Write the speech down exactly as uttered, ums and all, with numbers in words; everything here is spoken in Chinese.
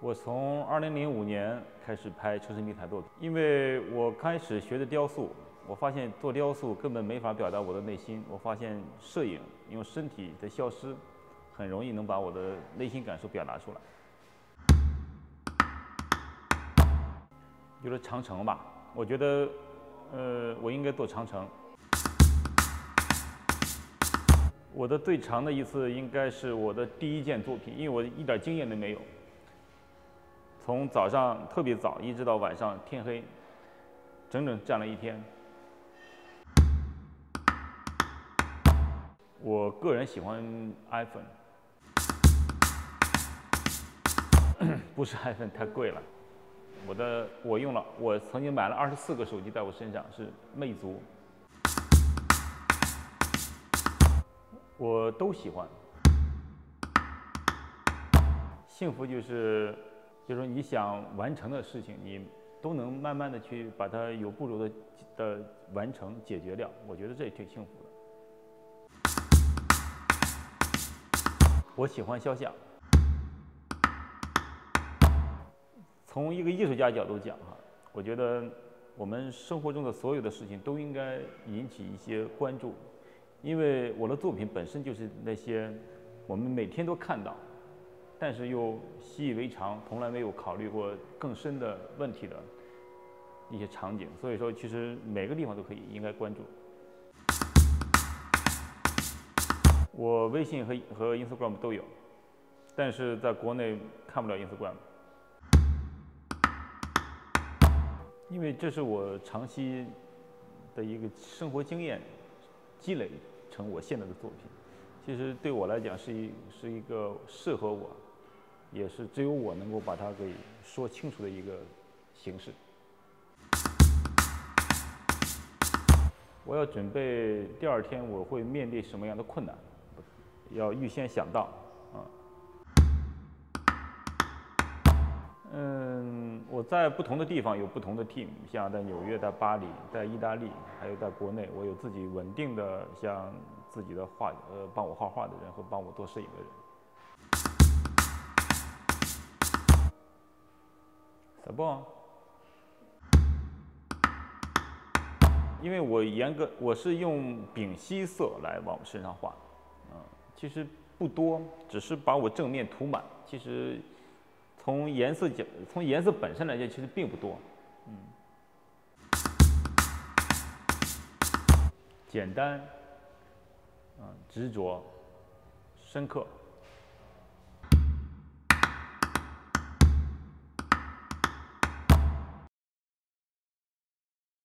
我从二零零五年开始拍城市迷彩作品，因为我开始学的雕塑，我发现做雕塑根本没法表达我的内心。我发现摄影用身体的消失，很容易能把我的内心感受表达出来。就是长城吧，我觉得，呃，我应该做长城。我的最长的一次应该是我的第一件作品，因为我一点经验都没有。从早上特别早，一直到晚上天黑，整整站了一天。我个人喜欢 iPhone， 不是 iPhone 太贵了。我的我用了，我曾经买了二十四个手机在我身上，是魅族，我都喜欢。幸福就是。就是说，你想完成的事情，你都能慢慢的去把它有步骤的的完成解决掉，我觉得这也挺幸福的。我喜欢肖像。从一个艺术家角度讲哈，我觉得我们生活中的所有的事情都应该引起一些关注，因为我的作品本身就是那些我们每天都看到。但是又习以为常，从来没有考虑过更深的问题的一些场景，所以说其实每个地方都可以应该关注。我微信和和 Instagram 都有，但是在国内看不了 Instagram， 因为这是我长期的一个生活经验积累成我现在的作品。其实对我来讲是一是一个适合我。也是只有我能够把它给说清楚的一个形式。我要准备第二天我会面对什么样的困难，要预先想到啊。嗯，我在不同的地方有不同的 team， 像在纽约、在巴黎、在意大利，还有在国内，我有自己稳定的像自己的画呃帮我画画的人和帮我做摄影的人。怎么？因为我严格，我是用丙烯色来往我身上画，嗯，其实不多，只是把我正面涂满。其实从颜色讲，从颜色本身来讲，其实并不多，嗯，简单，嗯，执着，深刻。